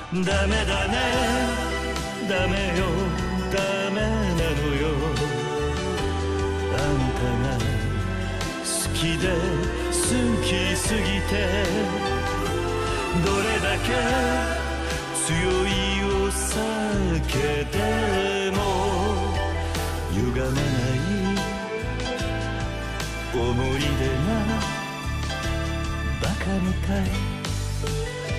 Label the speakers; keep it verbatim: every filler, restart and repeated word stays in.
Speaker 1: ダメだねダメよダメなのよあんたが好きで好きすぎてどれだけ強いお酒でも歪まない思い出がバカみたい